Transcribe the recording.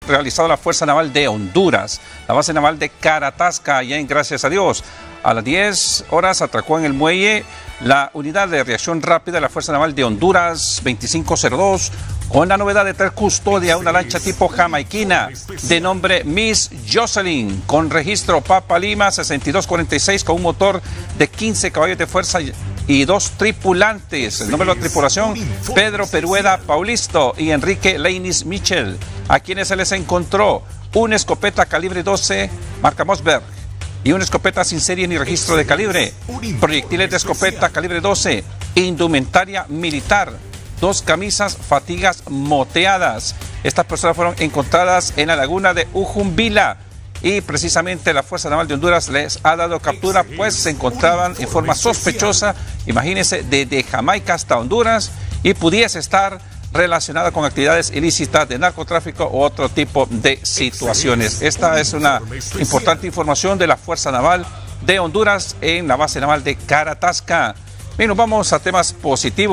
realizado la Fuerza Naval de Honduras, la base naval de Caratasca, allá en Gracias a Dios. A las 10 horas atracó en el muelle la unidad de reacción rápida de la Fuerza Naval de Honduras 2502, con la novedad de traer custodia a una lancha tipo jamaiquina de nombre Miss Jocelyn, con registro Papa Lima 6246, con un motor de 15 caballos de fuerza y 2 tripulantes. El nombre de la tripulación: Pedro Perueda Paulisto y Enrique Leinis Michel, a quienes se les encontró una escopeta calibre 12 marca Mossberg y una escopeta sin serie ni registro de calibre, proyectiles de escopeta calibre 12, indumentaria militar, 2 camisas fatigas moteadas. Estas personas fueron encontradas en la laguna de Ujumbila y precisamente la Fuerza Naval de Honduras les ha dado captura, pues se encontraban en forma sospechosa, imagínense, desde Jamaica hasta Honduras, y pudiese estar relacionada con actividades ilícitas de narcotráfico u otro tipo de situaciones. Esta es una importante información de la Fuerza Naval de Honduras en la base naval de Caratasca. Bien, nos vamos a temas positivos.